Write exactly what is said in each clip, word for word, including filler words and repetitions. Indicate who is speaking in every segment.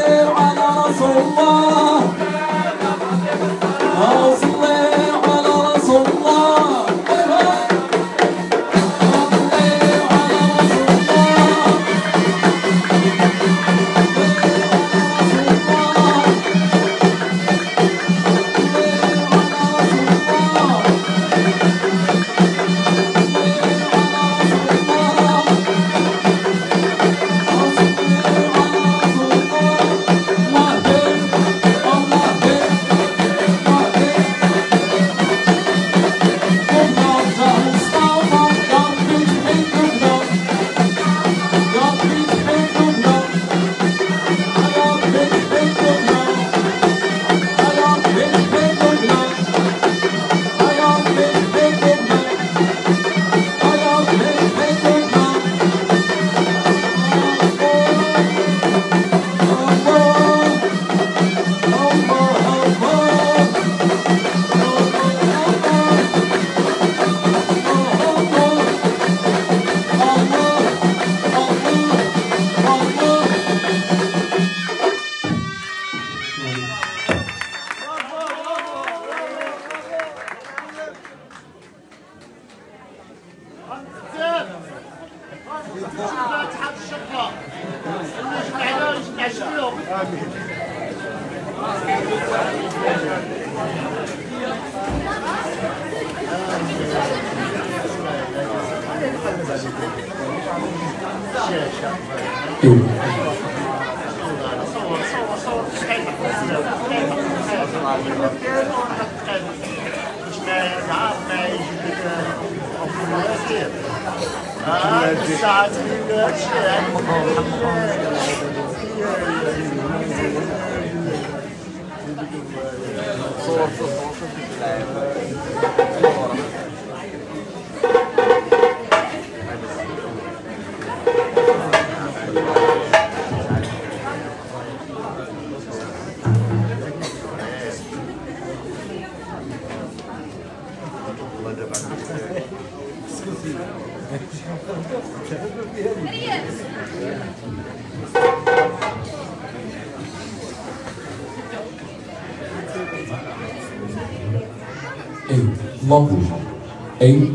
Speaker 1: Lovely. Eight.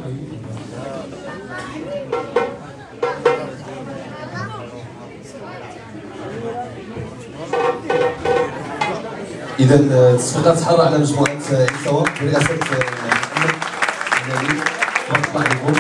Speaker 1: إذا التصفيقات تحرى على مجموعة إسوا برئاسة محمد النبي. مرحبا بكم.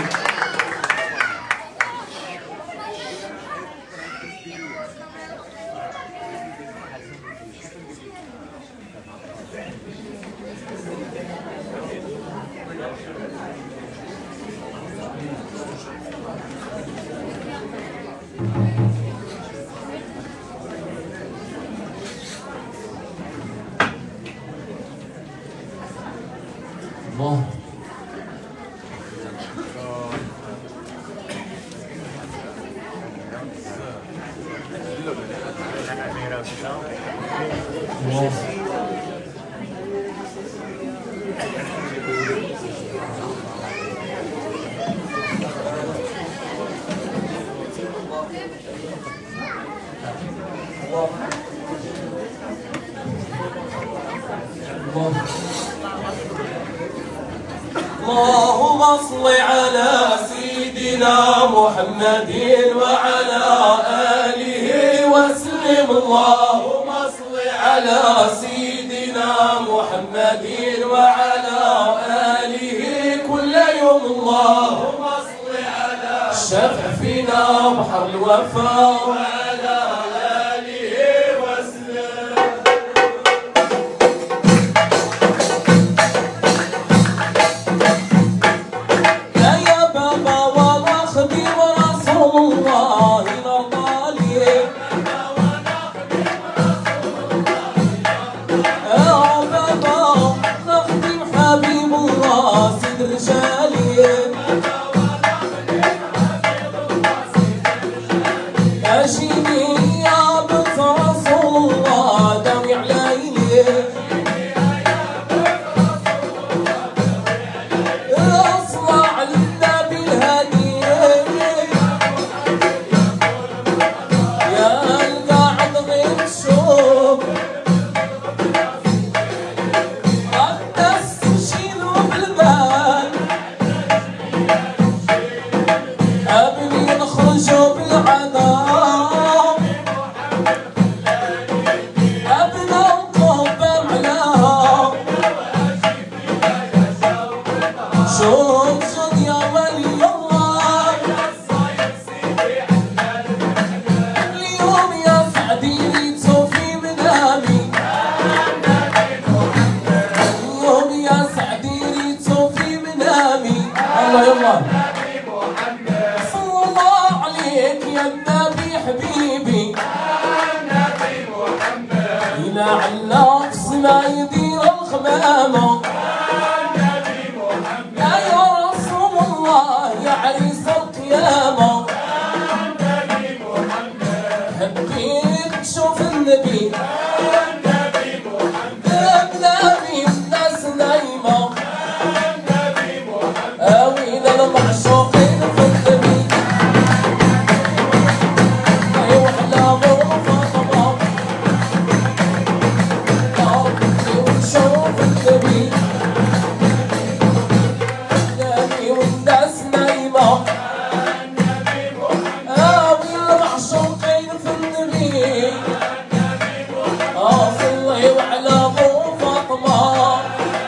Speaker 1: الله.
Speaker 2: اللهم صل على سيدنا محمد وعلى آله وسلم. اللهم صل على سيدنا محمد وعلى آله كل يوم. اللهم صل على الشفع فينا بحر الوفاء وعلى آله وسلم. She مع النفس ما يدير الخمامة يا رسول الله يا عريس القيامة حبيت تشوف النبي النبي الناس نايمة وين المعشوقين في النبي أيوة على غرفة طباب ونشوف النبي النبي والناس نايمة وين المعشوقين في النبي صلي وعلى غرفة طباب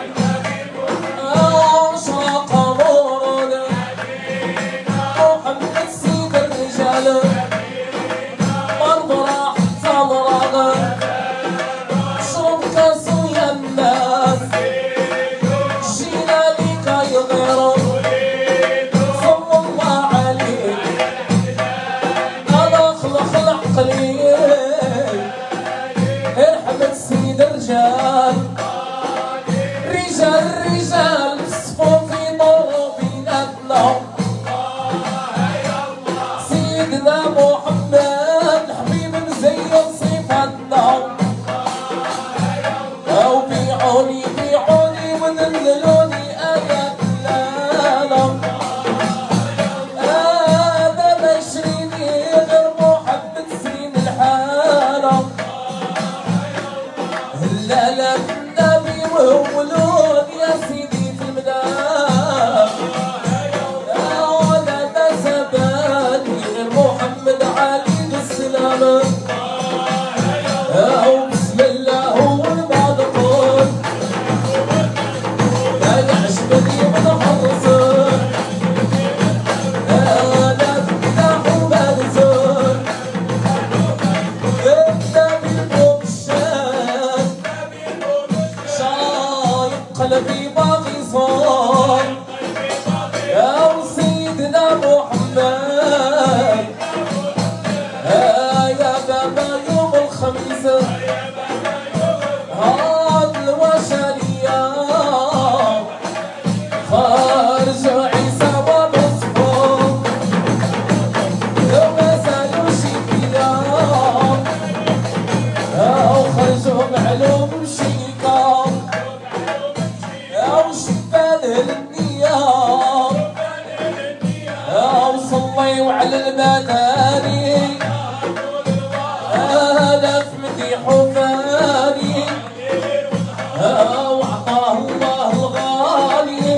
Speaker 2: قلبي باغي صار يا سيدنا محمد يا بابا يوم الخميس هاد الوشالية خارج عيسى ومصفور وما زالوا شيكيا وخرجوا معلوم شيكا وصليوا على المداري آلاف مديح وفاني وعطاه الله الغالي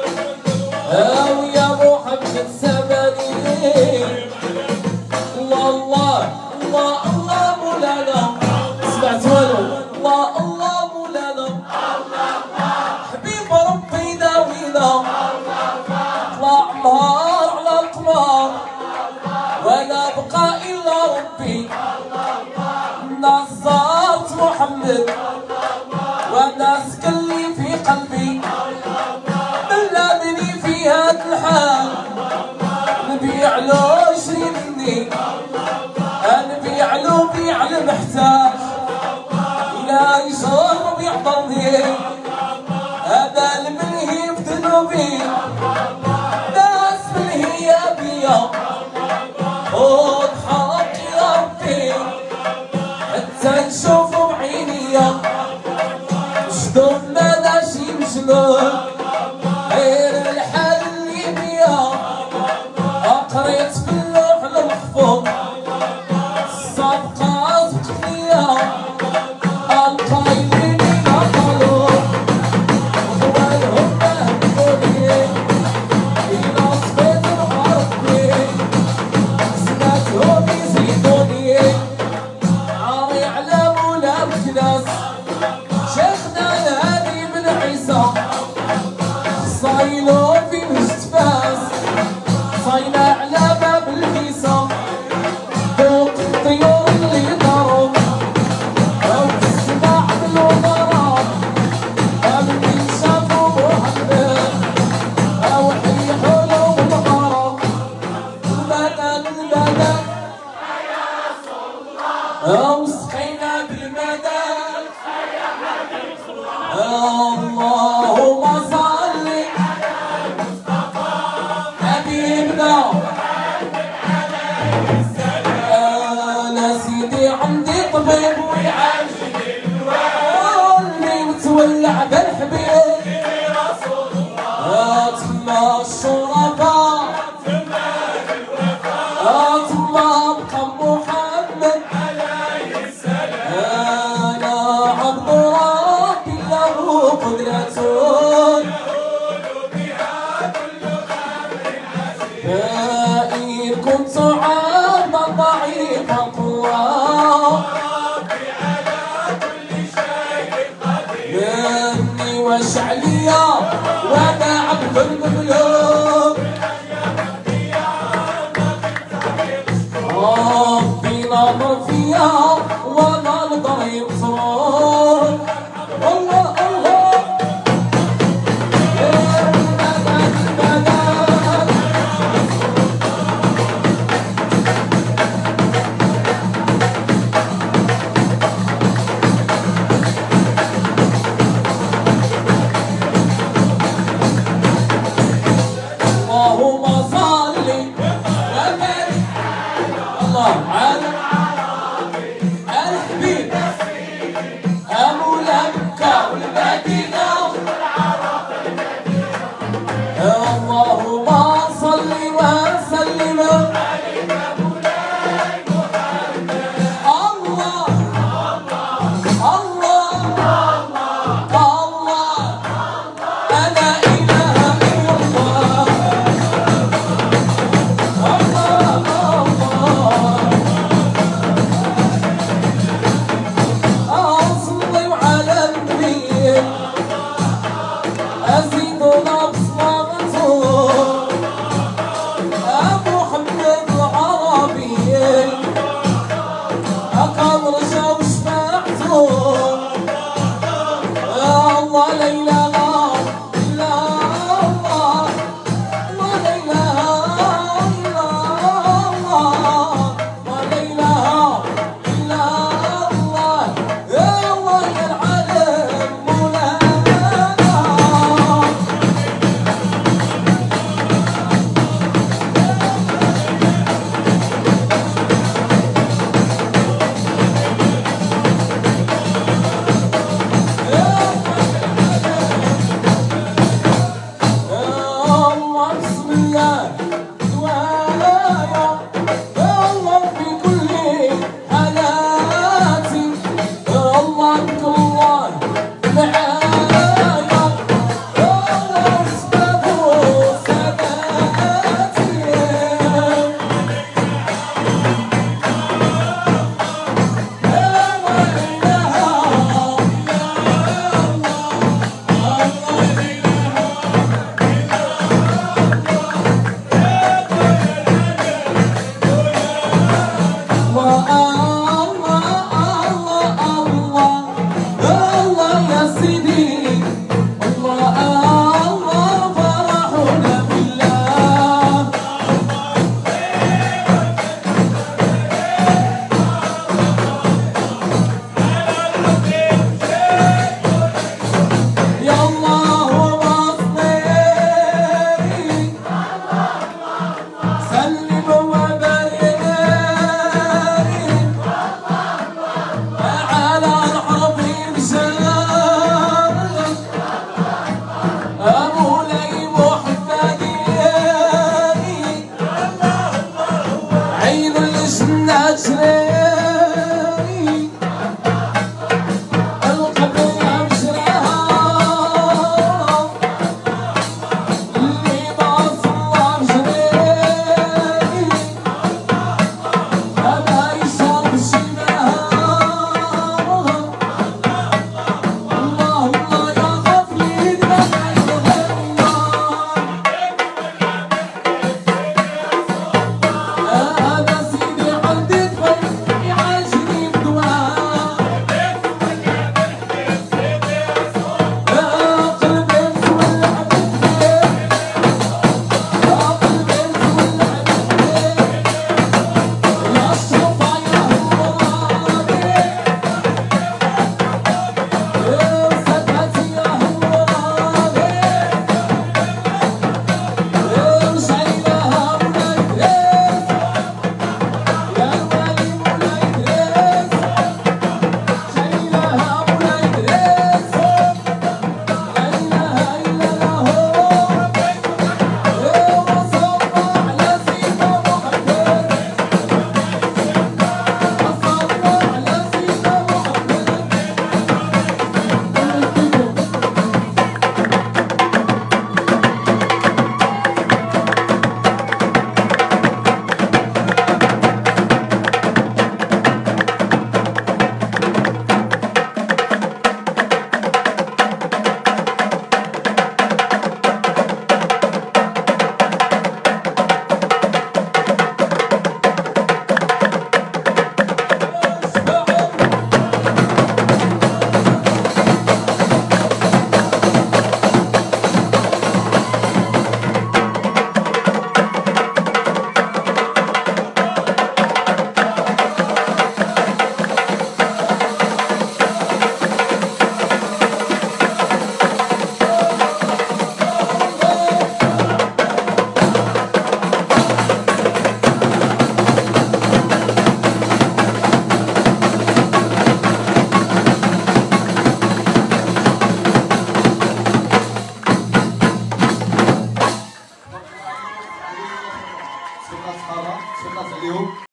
Speaker 2: ويا محمد سبني الله الله الله الله مولانا سمعت والو الله الله مولانا حبيب ربي داوينا طلع نهار على القمر ولا بقى الا ربي نصرت محمد والناس كلي في قلبي بلادني في هاد الحال نبيع له شري مني نبيع له بيع المحتاج الى يجرب يعطني هذا المنهي بذنوبي ناس منهي بيا خذ حقي يا ربي حتى نشوفه بعينيا شدود ما داشي مجنون غير الحال اللي بيا قريت في اللوح المحفوظ السابقة تقنية القايلين نقلوا وخوالهم مهدوني إلى صفيت الغربي سمعتهم يزيدوني عاري على مولا الكناس شيخنا الهادي بن عيسى صايلو في مجتباس صايلة على باب الكيسة فوق الطيور اللي ضرب أو في السماع بالوضرب من شافوا محمد أو حيحوا له بالغرب المدى المدى أو سقينا بالمدى فرحي وسرور الله الله اللهم صل وبارك الله على الحبيب
Speaker 1: تصفيقات حاره تصفيقات عليهم.